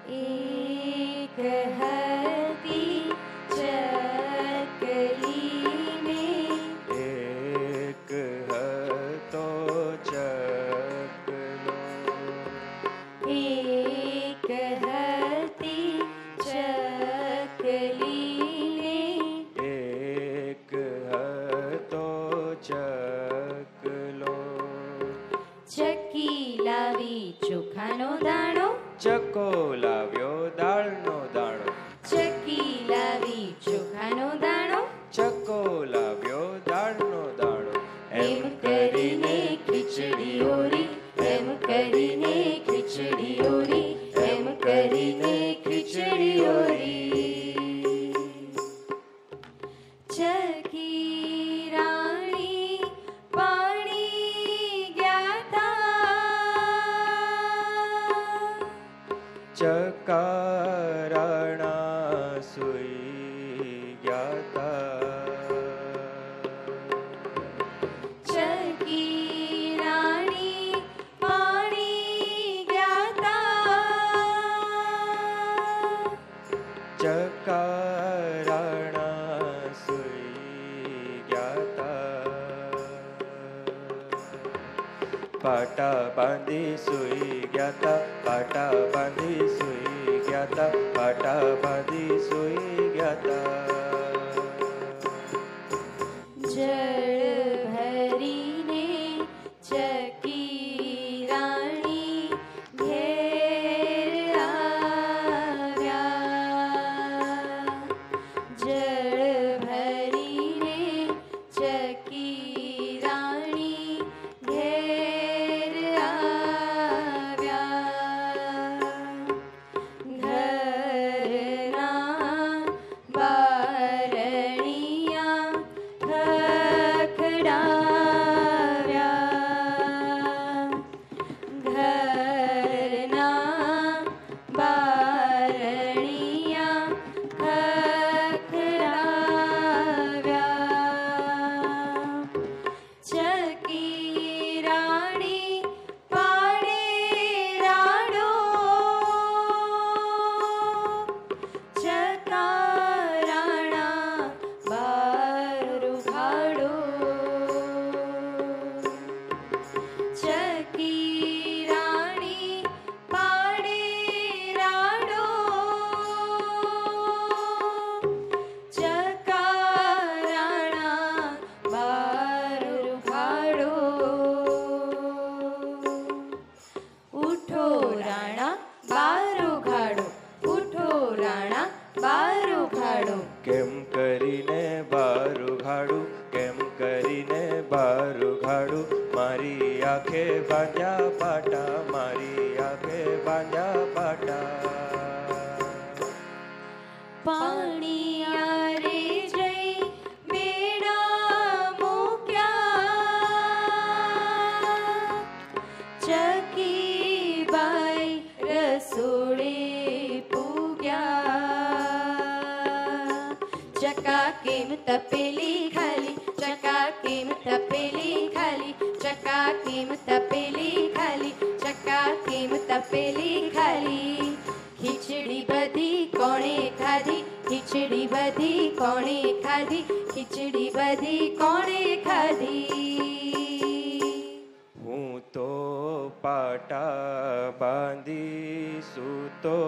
એક હતી ચકલીને, એક હતો ચકલો, એક હતી ચકલીને, એક હતો ચકલો. ચકી લાવી ચોખાનો દાણો, ચકો લાવ્યો દાળનો દાણો, ચકી લાવી ચોખાનો દાણો, ચકો લાવ્યો દાળનો દાણો. એમ કરીને ખીચડી ઓરી, એમ કરીને ખીચડી ઓરી, એમ કરીને ખીચડી ઓરી. ચકી રાણી પાણી ગયા તા, ચકારાણા સુઈ ગયા તા. ચકી રાણી પાણી ગયા તા, ચકારાણા સુઈ ગયા તા. પાટા બાંધી સુઈ ગયા તા, પાટા બાંધી સુઈ ગયા તા, પાટા બાંધી સુઈ ગયા તા. જળ ભરીને ચકી રાણી ઘેર આવ્યા, જળ ભરીને ચકી રાણી ઘેર આવ્યા. ઘરના બારણિયા ખખડાવ્યા, ઘરના બારણિયા ખખડાવ્યા. ચકી રાણી પાડે રાડો, ચકારાણા બાર ઉઘાડો, ચકી રાણી પાડે રાડો, ચકારાણા બાર ઉઘાડો. ઉઠો રાણા બાર ઉઘાડો, ઉઠો રાણા બાર ઉઘાડો. કેમ કરીને બાર ઉઘાડું, કેમ કરીને બાર ઉઘાડું, મારી આંખે બાંધ્યા પાટા, મારી આંખે બાંધ્યા પાટા. પાણી આરે જઈ બેડા મૂક્યા, ચકી બાઈ રસોડે પૂગ્યા. ચકા કેમ તપેલી ખાલી, ચકા કેમ તપેલી ખાલી, ચકા કેમ તપેલી ખાલી, ચકા કેમ તપેલી ખાલી. ખીચડી બધી કોણે ખાધી, ખીચડી બધી કોણે ખાધી, ખીચડી બધી કોણે ખાધી. હું તો પાટા બાંધી સૂતો,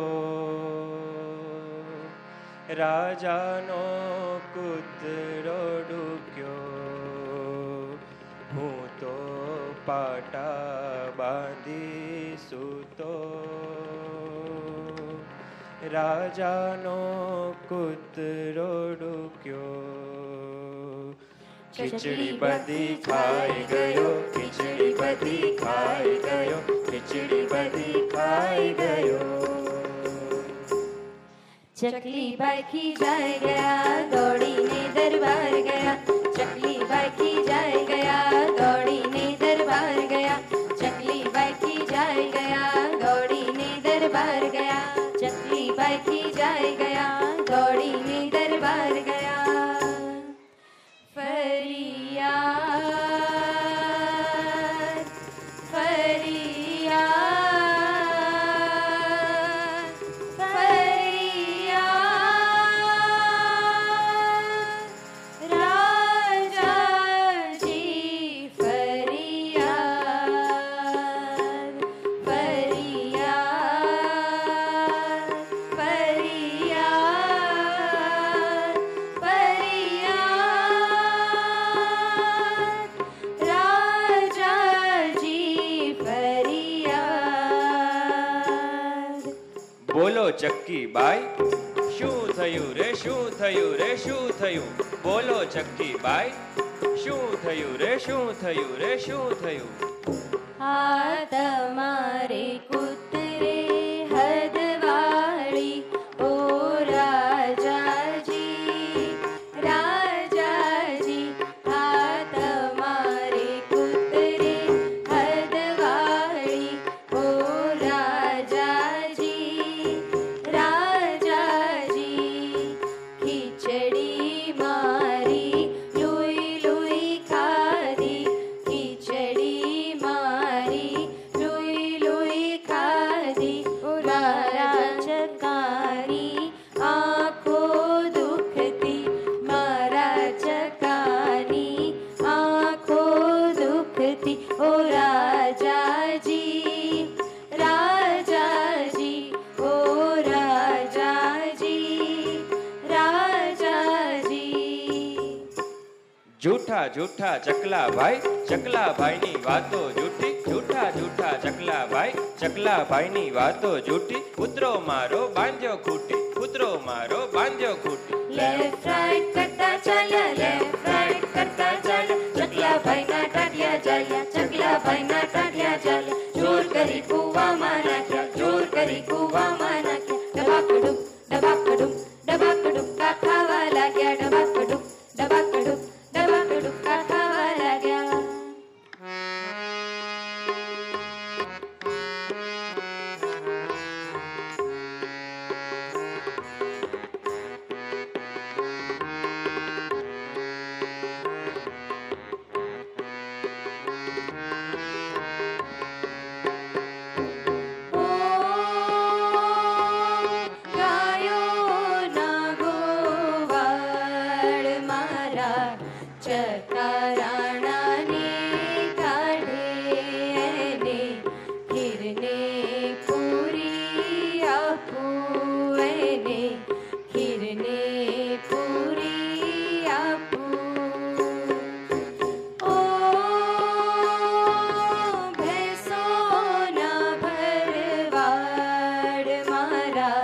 રાજાનો કૂતરો ડૂક્યો. હું તો પાટા બાંધી સૂતો, રાજાનો કૂતરો ડૂક્યો. ખીચડી બધી ખાઈ ગયો, ખીચડી બધી ખાઈ ગયો, ખીચડી બધી ખાઈ ગયો. ચકલી બાઈ ખીજાઈ ગયા, દોડીને દરબાર ગયા, ચકલી બાઈ ખીજાઈ ગયા, દોડીને દરબાર ગયા, ચકલી બાઈ ખીજાઈ ગયા, દોડીને દરબાર ગયા, ચકલી બાઈ ખીજાઈ ગયા, દોડીને દરબાર ગયા. ફરિયાદ ફરિયાદ બોલો ચક્કી બાઈ શું થયું રે શું થયું રે શું થયું બોલો ચક્કી બાઈ શું થયું રે શું થયું રે શું થયું આ તમારે કૂતરે હદવાળી ઓ રાજાજી રાજાજી આ તમારે કૂતરે હદવાળી ઓ રાજાજી રાજાજી ખીચડી મારી લુઈ લુઈ ખાધી ખીચડી મારી લુઈ લુઈ ખાધી મારા ચકાની આંખો દુખતી મારા ચકાની આંખો દુખતી ઓ રાજાજી રાજાજી ઓ રાજાજી રાજાજી જૂઠા જૂઠા ચકલાભાઈની વાતો જૂઠી જૂઠા જૂઠા ચકલાભાઈની વાતો જૂઠી કૂતરો મારો બાંધ્યો ખૂટી કૂતરો મારો બાંધ્યો ખૂટી લેફ્ટ રાઈટ કરતા ચાલ્યા લેફ્ટ રાઈટ કરતા ચાલ્યા ચકલાભાઈના ટાઢિયા ચાલ્યા ચકલાભાઈના ટાઢિયા ચાલ્યા જોર કરી કૂવામાં નાખ્યા જોર કરી કૂવામાં નાખ્યા ડબાકડુક કા ખાવા લાગ્યા ડબાકડુક કા ખાવા લાગ્યા ચકારાણાને કાઢે એને ખીરને પૂરી આપું એને ખીરને પૂરી આપું ઓ ભેંસોના ભરવાડ મારા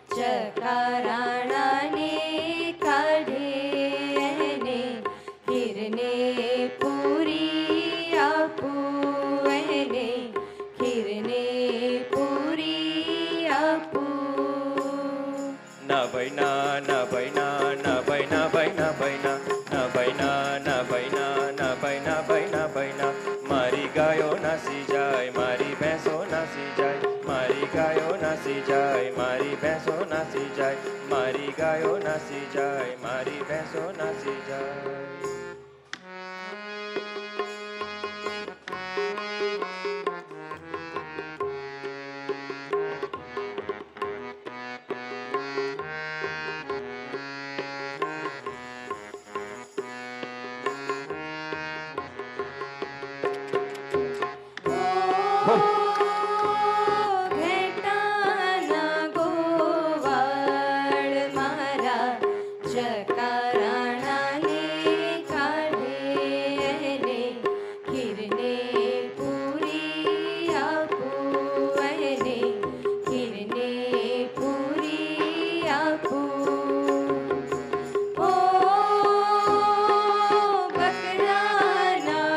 ચકારાણાને કાઢે એને ખીરને પૂરી આપું એને ખીરને પૂરી આપું ના ભૈના ના ભૈના ના ભૈના ભૈના ભૈના ના ભૈના ના ભૈના ના ભૈના ભૈના ભૈના મારી ગાયો નાસી જાય મારી ભેંસો નાસી જાય મારી ગાયો નાસી જાય મારી ભેંસો નાસી જાય મારી ગાયો નાસી જાય મારી ભેંસો નાસી જાય ઘેટાના ગોવાળ મારા ચકારાણાને કાઢે એને ખીરને પૂરી આપું એને ખીરને પૂરી આપું ઓ બકરાના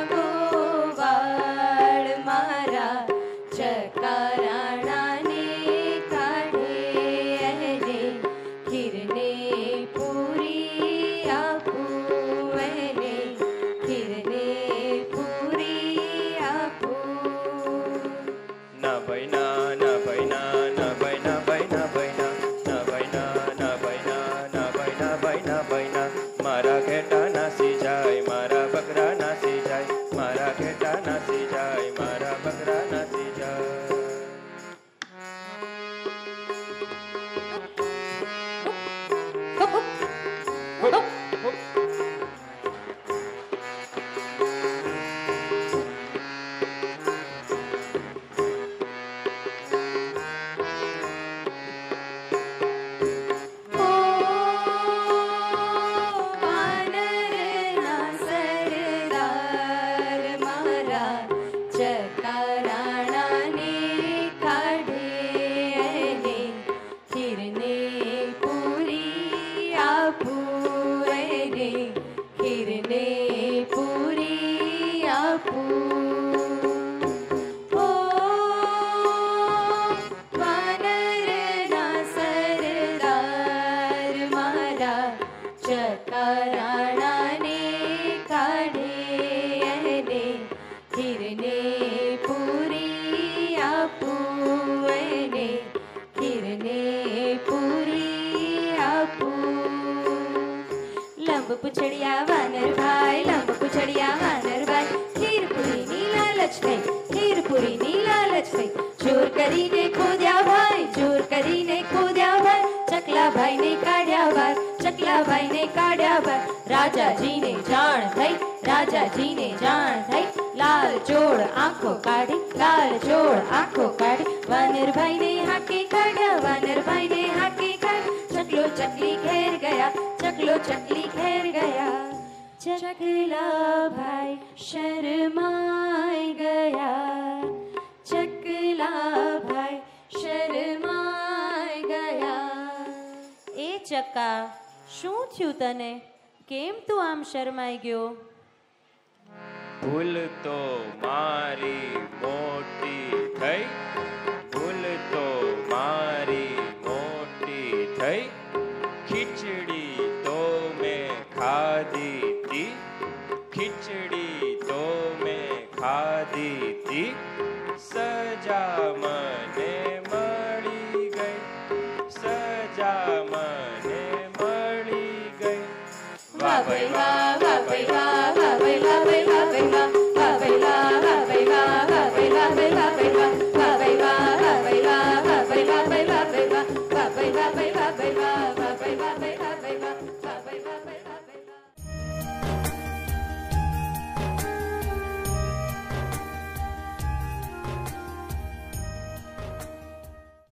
ગોવાળ મારા ચકારાણાને કાઢે એને ખીરને પૂરી આપું એને ખીરને પૂરી આપું ના ભૈના ના ભૈના ના ભૈના ભૈના ભૈના ના ભૈના ના ભૈના રાણાને કાઢે એને ખીરને પૂરી આપું એને ખીરને પૂરી આપું લંબ પૂછડિયા વાનરભાઈ લંબ પૂછડિયા વાનરભાઈ ખીર પૂરીની લાલચ થઈ ખીર પૂરીની લાલચ થઈ જોર કરીને ખોદ્યા ભાઈ જોર કરીને ખોદ્યા ભાઈ ચકલાભાઈને કાઢ્યા બાર ચકલાભાઈને કાઢ્યા બાર રાજાજીને જાણ થઈ રાજાજીને જાણ થઈ લાલ ચોળ આંખો કાઢી લાલ ચોળ આંખો કાઢી વાનરભાઈને હાકી કાઢ્યા વાનરભાઈને હાકી કાઢી ચકલો ચકલી ઘેર ગયા ચકલો ચકલી ઘેર ગયા ચકલાભાઈ શરમાઈ ગયા ચકલાભાઈ શરમાઈ ગયા એ ચકા શું થયું તને કેમ તું આમ શરમાઈ ગયો ભૂલ તો મારી મોટી થઈ ભૂલ તો મારી મોટી થઈ ખીચડી તો મેં ખાધી તી ખીચડી તો મેં ખાધી તી સજા મને મળી ગઈ સજા મને મળી ગઈ વાહ ભાઈ વાહ